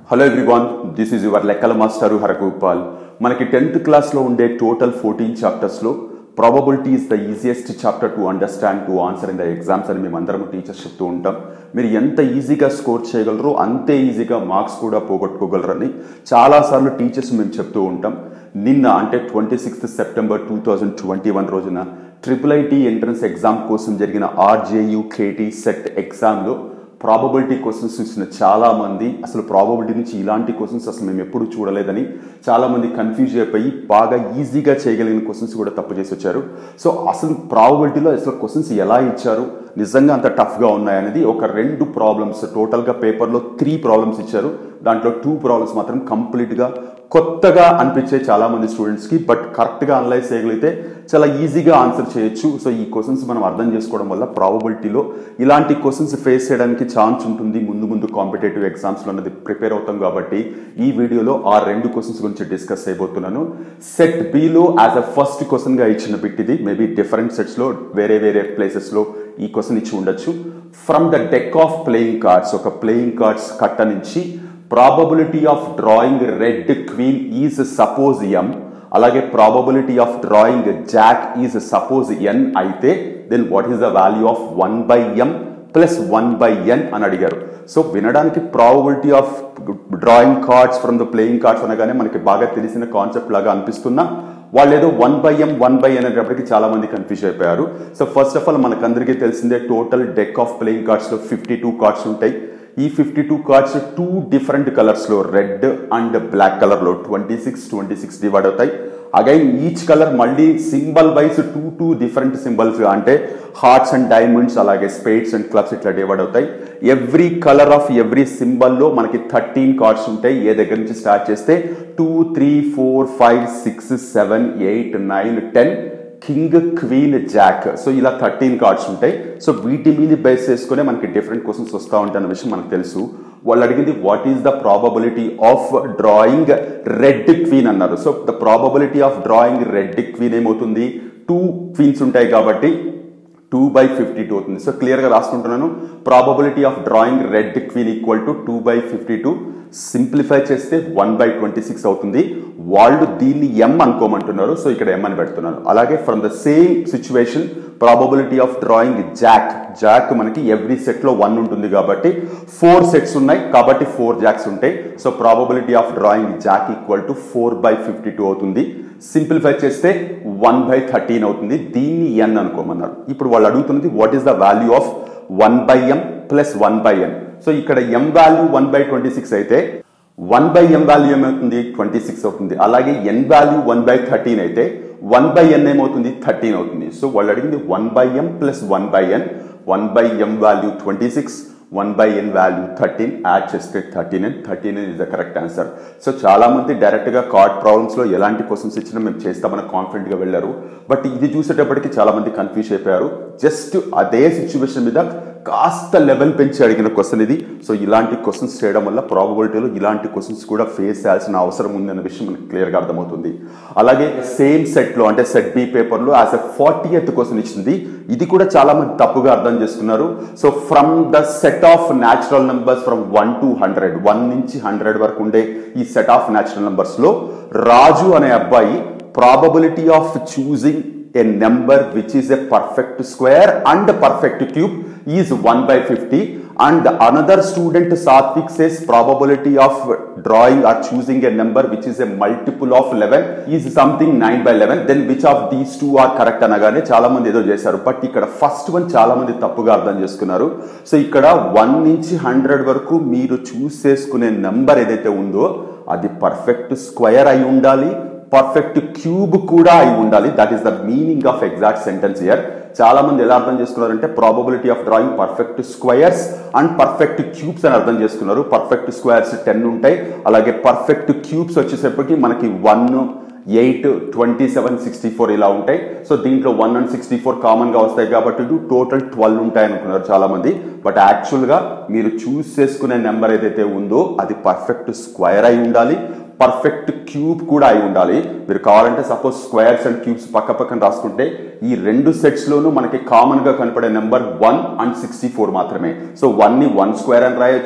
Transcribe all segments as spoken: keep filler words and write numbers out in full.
Hello everyone, this is your లెక్కల master Haragopal. మనకి tenth క్లాస్లో ఉండే టోటల్ ఫోర్టీన్ చాప్టర్స్లో probability is the easiest chapter to understand to answer in the exams అని మేము అందరం టీచర్స్ చెప్తూ ఉంటాం. మీరు ఎంత ఈజీగా స్కోర్ చేయగలరో అంతే ఈజీగా మార్క్స్ కూడా పోగొట్టుకోగలరని చాలాసార్లు టీచర్స్ మేము చెప్తూ ఉంటాం. నిన్న అంటే twenty sixth September two thousand twenty one రోజున ట్రిపుల్ ఐటీ ఎంట్రన్స్ ఎగ్జామ్ కోసం జరిగిన ఆర్జేయు కేటీ సెట్ ఎగ్జామ్లో ప్రాబబిలిటీ క్వశ్చన్స్ ఇచ్చిన చాలామంది అసలు ప్రాబబిలిటీ నుంచి ఇలాంటి క్వశ్చన్స్ అసలు మేము ఎప్పుడు చూడలేదని చాలామంది కన్ఫ్యూజ్ అయిపోయి బాగా ఈజీగా చేయగలిగిన క్వశ్చన్స్ కూడా తప్పు చేసి వచ్చారు. సో అసలు ప్రాబబిలిటీలో అసలు క్వశ్చన్స్ ఎలా ఇచ్చారు, నిజంగా అంత టఫ్గా ఉన్నాయనేది ఒక రెండు ప్రాబ్లమ్స్, టోటల్గా పేపర్లో త్రీ ప్రాబ్లమ్స్ ఇచ్చారు. దాంట్లో టూ ప్రాబ్లమ్స్ మాత్రం కంప్లీట్గా కొత్తగా అనిపించే చాలామంది స్టూడెంట్స్కి, బట్ కరెక్ట్గా అనలైజ్ చేయగలిగితే చాలా ఈజీగా ఆన్సర్ చేయొచ్చు. సో ఈ క్వశ్చన్స్ మనం అర్థం చేసుకోవడం వల్ల ప్రాబబిలిటీలో ఇలాంటి క్వశ్చన్స్ ఫేస్ చేయడానికి ఛాన్స్ ఉంటుంది. ముందు ముందు కాంపిటేటివ్ ఎగ్జామ్స్లో అన్నది ప్రిపేర్ అవుతాం కాబట్టి ఈ వీడియోలో ఆ రెండు క్వశ్చన్స్ గురించి డిస్కస్ చేయబోతున్నాను. సెట్ బిలో యాజ్ అ ఫస్ట్ క్వశ్చన్గా ఇచ్చిన బిట్ ఇది. మేబీ డిఫరెంట్ సెట్స్లో వేరే వేరే ప్లేసెస్లో ఈ క్వశ్చన్ ఇచ్చి ఉండొచ్చు. From the deck of playing cards, ఒక ప్లేయింగ్ కార్డ్స్ కట్ట నుంచి probability of drawing red queen is suppose M, అలాగే probability of drawing jack is suppose N అయితే then what is the value of one by M plus one by N అని అడిగారు. So వినడానికి probability of drawing cards from the playing cards అనగానే మనకి బాగా తెలిసిన concept లాగా అనిపిస్తున్నా వాళ్ళు ఏదో one by M one by N అనేటప్పటికి చాలా మంది కన్ఫ్యూజ్ అయిపోయారు. సో ఫస్ట్ ఆఫ్ ఆల్ మనకందరికీ తెలిసిందే టోటల్ డెక్ ఆఫ్ ప్లేయింగ్ కార్డ్స్లో ఫిఫ్టీ టూ కార్డ్స్ ఉంటాయి. ఈ fifty two cards two different కలర్స్లో రెడ్ అండ్ బ్లాక్ కలర్లో twenty six twenty six divide అవుతాయి. అగైన్ ఈచ్ కలర్ మళ్ళీ symbol wise two two different symbols అంటే హార్ట్స్ అండ్ డైమండ్స్ అలాగే spades and clubs ఇట్లా divide అవుతాయి. ఎవ్రీ కలర్ ఆఫ్ ఎవ్రీ సింబల్లో మనకి థర్టీన్ కార్డ్స్ ఉంటాయి. ఏ దగ్గర నుంచి స్టార్ట్ చేస్తే two three four five six seven eight nine ten king queen jack. So ఇలా థర్టీన్ కార్డ్స్ ఉంటాయి. సో వీటి మీద బేస్ చేసుకునే మనకి డిఫరెంట్ క్వశ్చన్స్ వస్తూ ఉంటాయి అన్న విషయం మనకు తెలుసు. వాళ్ళు అడిగింది what is the probability of drawing red queen అన్నారు. So the probability of drawing red queen ఏమవుతుంది, టూ క్వీన్స్ ఉంటాయి కాబట్టి టూ బై ఫిఫ్టీ టూ అవుతుంది. సో క్లియర్గా రాసుకుంటున్నాను, probability of drawing red queen equal to two by fifty two. Simplify చేస్తే one by twenty six అవుతుంది. వాళ్ళు దీన్ని ఎం అనుకోమంటున్నారు, సో ఇక్కడ ఎం అని పెడుతున్నాను. అలాగే from the same situation probability of drawing jack, jack మనకి ఎవ్రీ సెట్లో వన్ ఉంటుంది కాబట్టి ఫోర్ సెట్స్ ఉన్నాయి కాబట్టి ఫోర్ జాక్స్ ఉంటాయి. So probability of drawing jack equal to four by fifty two అవుతుంది. సింప్లిఫై చేస్తే వన్ బై థర్టీన్ అవుతుంది. దీన్ని ఎన్ అనుకోమన్నారు. ఇప్పుడు వాళ్ళు అడుగుతున్నది what is the value of one by M plus one by N. So ఇక్కడ M value one by twenty six అయితే వన్ బై ఎం వాల్యూ ఏమవుతుంది, ట్వంటీ సిక్స్ అవుతుంది. అలాగే N value one by thirteen అయితే వన్ బై ఎన్ ఏమవుతుంది, thirteen అవుతుంది. So వాళ్ళు అడిగింది one by M plus one by N. One by M value twenty six, one by N value thirteen, add చేస్తే thirteen and thirteen is the correct answer. So చాలా మంది డైరెక్ట్గా card ప్రాబ్లమ్స్లో ఎలాంటి questions ఇచ్చినా మేము చేస్తామని కాన్ఫిడెంట్గా వెళ్ళారు. బట్ ఇది చూసేటప్పటికి చాలా మంది కన్ఫ్యూజ్ అయిపోయారు. జస్ట్ అదే సిచ్యువేషన్ మీద కాస్త లెవెల్ పెంచి అడిగిన క్వశ్చన్ ఇది. సో ఇలాంటి క్వశ్చన్స్ చేయడం వల్ల ప్రాబబిలిటీలో ఇలాంటి క్వశ్చన్స్ కూడా ఫేస్ చేయాల్సిన అవసరం ఉంది అన్న విషయం మనకి క్లియర్గా అర్థమవుతుంది. అలాగే సేమ్ సెట్లో అంటే సెట్ బి పేపర్లో యాజ్ ఎ ఫార్టీయత్ క్వశ్చన్ ఇచ్చింది. ఇది కూడా చాలా మంది తప్పుగా అర్థం చేసుకున్నారు. So from the set of natural numbers from one to hundred, one నుంచి హండ్రెడ్ వరకు ఉండే ఈ సెట్ ఆఫ్ న్యాచురల్ నెంబర్స్లో రాజు అనే అబ్బాయి probability of choosing a number which is a perfect square and a perfect cube is one by fifty, and another student Satvik says probability of drawing or choosing a number which is a multiple of eleven is something nine by eleven. Then which of these two are correct అనగానే చాలా మంది ఏదో చేశారు. But ఇక్కడ first one చాలా మంది తప్పుగా అర్థం చేసుకున్నారు. సో ఇక్కడ వన్ నుంచి హండ్రెడ్ వరకు మీరు చూస్ చేసుకునే నెంబర్ ఏదైతే ఉందో అది పర్ఫెక్ట్ స్క్వేర్ అయి ఉండాలి, పర్ఫెక్ట్ క్యూబ్ కూడా అయి ఉండాలి. That is the meaning of exact sentence here. చాలా మంది ఎలా అర్థం చేసుకున్నారంటే probability of drawing perfect squares and perfect cubes అని అర్థం చేసుకున్నారు. పర్ఫెక్ట్ స్క్వేర్స్ టెన్ ఉంటాయి, అలాగే పర్ఫెక్ట్ క్యూబ్స్ వచ్చేసరికి మనకి one eight twenty seven sixty four ఇలా ఉంటాయి. సో దీంట్లో one and sixty four common గా వస్తాయి కాబట్టి టోటల్ ట్వెల్వ్ ఉంటాయి అనుకున్నారు చాలా మంది. బట్ యాక్చువల్ గా మీరు చూస్ చేసుకునే నెంబర్ ఏదైతే ఉందో అది పర్ఫెక్ట్ స్క్వేర్ అయి ఉండాలి, పర్ఫెక్ట్ క్యూబ్ కూడా అయి ఉండాలి. మీరు కావాలంటే సపోజ్ స్క్వేర్స్ అండ్ క్యూబ్స్ పక్క పక్కన రాసుకుంటే ఈ రెండు సెట్స్ లోనూ మనకి కామన్ గా కనపడే number one and sixty four మాత్రమే. సో వన్ ని వన్ స్క్వేర్ అని రాయొచ్చు,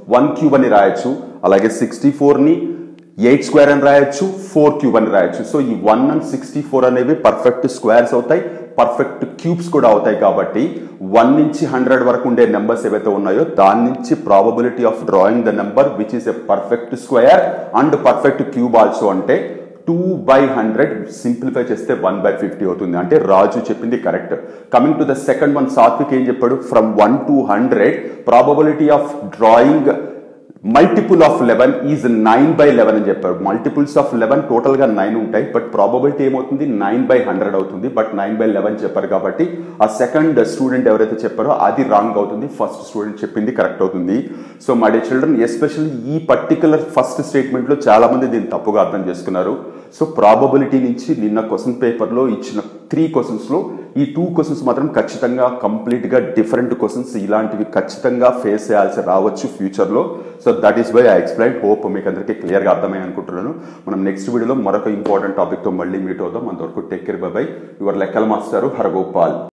వన్ క్యూబ్ అని రాయొచ్చు, అలాగే సిక్స్టీ ఫోర్ని ఎయిట్ స్క్వేర్ అని రాయొచ్చు, ఫోర్ క్యూబ్ అని రాయొచ్చు. సో ఈ వన్ అండ్ సిక్స్టీ ఫోర్ అనేవి పర్ఫెక్ట్ స్క్వేర్స్ అవుతాయి, పర్ఫెక్ట్ క్యూబ్స్ కూడా అవుతాయి. కాబట్టి వన్ నుంచి హండ్రెడ్ వరకు ఉండే నెంబర్స్ ఏవైతే ఉన్నాయో దాని నుంచి probability of drawing the number which is a perfect square and perfect cube also అంటే టూ బై హండ్రెడ్ సింప్లిఫై చేస్తే వన్ బై ఫిఫ్టీ అవుతుంది. అంటే రాజు చెప్పింది correct. Coming to the second one, Satvik ఏం చెప్పాడు, from one to hundred probability of drawing multiple of eleven is nine by eleven అని చెప్పారు. Multiples of eleven total గా nine ఉంటాయి, బట్ ప్రాబబిలిటీ ఏమవుతుంది, నైన్ బై హండ్రెడ్ అవుతుంది. బట్ నైన్ బై లెవెన్ చెప్పారు కాబట్టి ఆ సెకండ్ స్టూడెంట్ ఎవరైతే చెప్పారో అది రాంగ్ అవుతుంది, ఫస్ట్ స్టూడెంట్ చెప్పింది కరెక్ట్ అవుతుంది. So my dear children, especially ఈ పర్టికులర్ ఫస్ట్ స్టేట్మెంట్ లో చాలా మంది దీన్ని తప్పుగా అర్థం చేసుకున్నారు. సో ప్రాబబిలిటీ నుంచి నిన్న క్వశ్చన్ పేపర్ లో ఇచ్చిన త్రీ క్వశ్చన్స్ లో ఈ టూ క్వశ్చన్స్ మాత్రం ఖచ్చితంగా కంప్లీట్ గా డిఫరెంట్ క్వశ్చన్స్, ఇలాంటివి ఖచ్చితంగా ఫేస్ చేయాల్సి రావచ్చు ఫ్యూచర్ లో. So that is why I explain. Hope మీకు అందరికీ క్లియర్ గా అర్థమై అనుకుంటున్నాను. మనం నెక్స్ట్ వీడియోలో మరొక ఇంపార్టెంట్ టాపిక్ తో మళ్ళీ మీట్ అవుదాం. అంతవరకు take care, bye bye. Your లెక్కల మాస్టర్ హరగోపాల్.